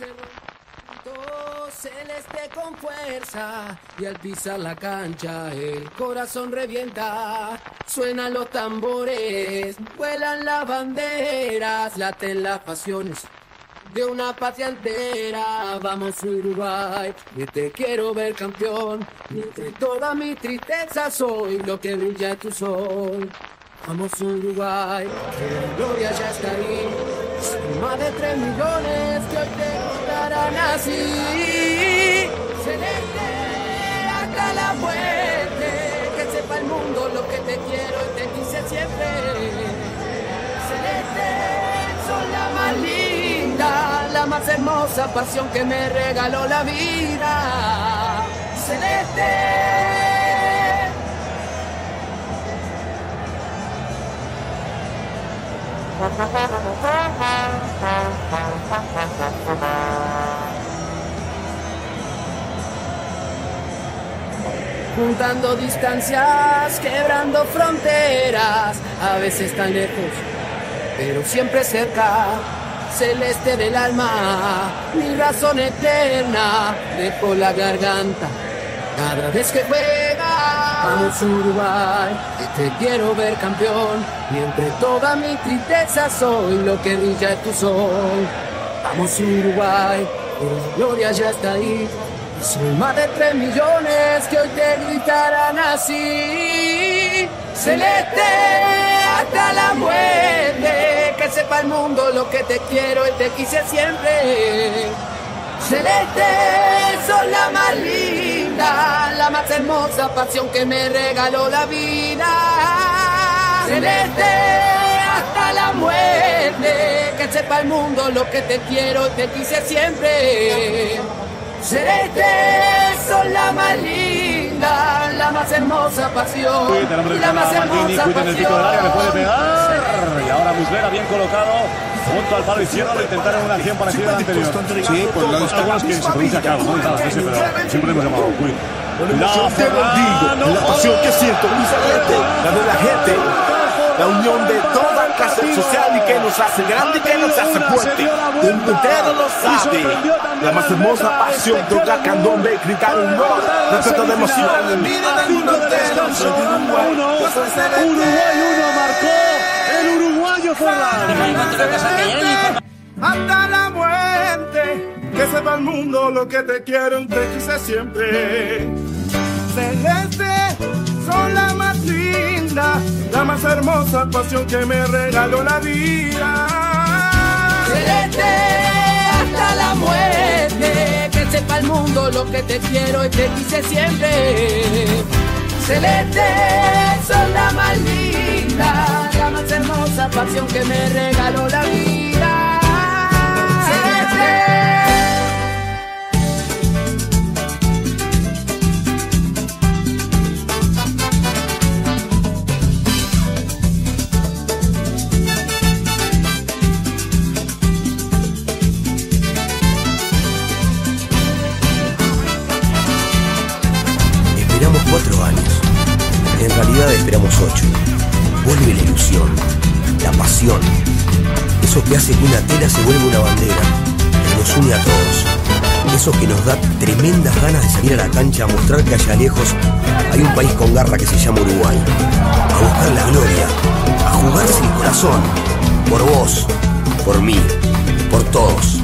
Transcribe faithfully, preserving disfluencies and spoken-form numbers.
Celeste con fuerza y al pisar la cancha el corazón revienta. Suenan los tambores, vuelan las banderas, laten las pasiones de una patria entera. Vamos Uruguay, que te quiero ver campeón. Entre toda mi tristeza soy lo que brilla tu sol. Vamos Uruguay, que la gloria ya está ahí. Son más de tres millones que hoy te gritarán así. Celeste hasta la muerte, que sepa el mundo lo que te quiero y te quise siempre. Celeste, son la más linda, la más hermosa pasión que me regaló la vida. Celeste. Juntando distancias, quebrando fronteras, a veces tan lejos, pero siempre cerca. Celeste del alma, mi razón eterna, dejo la garganta cada vez que juega. Vamos Uruguay, que te quiero ver campeón, y entre toda mi tristeza soy lo que brilla tu sol. Vamos Uruguay, que la gloria ya está ahí. Son más de tres millones que hoy te gritarán así. Celeste hasta la muerte, que sepa el mundo lo que te quiero y te quise siempre. Celeste, son la más linda, la más hermosa pasión que me regaló la vida. Celeste hasta la muerte, que sepa el mundo lo que te quiero y te quise siempre. Celeste, son la más linda, la más hermosa pasión, la más hermosa pasión. El pico del área, le puede pegar. Y ahora Muslera bien colocado junto al palo izquierdo, lo intentaron una acción parecida a la anterior. Sí, pues lo algunos que se pronuncia claro, no pero siempre hemos llamado Cuy. La te lo digo, la pasión que siento, mi Celeste, la de la gente, la unión de toda clase social y que nos hace grande y que nos hace fuerte. El mundo entero lo sabe. La más hermosa pasión, toca candombe, gritar un gol, respeto de emoción. Uruguay uno marcó el uruguayo Ferran. Hasta la muerte, que sepa el mundo lo que te quiero y te quise siempre. Celeste, son la más linda, la más hermosa pasión que me regaló la vida. Celeste hasta la muerte, que sepa el mundo lo que te quiero y te quise siempre. Celeste, son la más linda, la más hermosa pasión que me regaló la vida. Celeste. Esperamos cuatro años, en realidad esperamos ocho. Vuelve la ilusión, la pasión, eso que hace que una tela se vuelva una bandera, que nos une a todos, eso que nos da tremendas ganas de salir a la cancha a mostrar que allá lejos hay un país con garra que se llama Uruguay, a buscar la gloria, a jugarse el corazón, por vos, por mí, por todos.